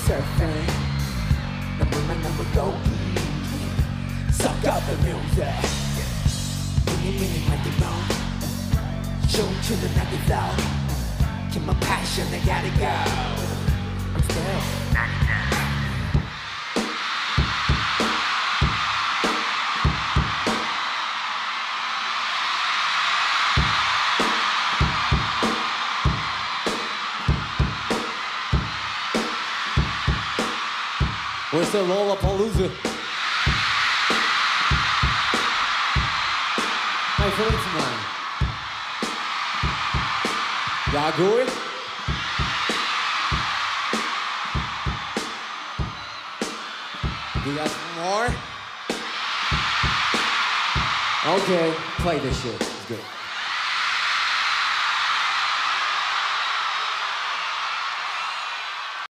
surfing. number go suck up the music. Mini like it wrong. Show to the night out. Keep my passion, I gotta go. I'm still 99. Where's the Lollapalooza? Nej, får inte med. Jag går. You got more? Okay, play this shit. It's good.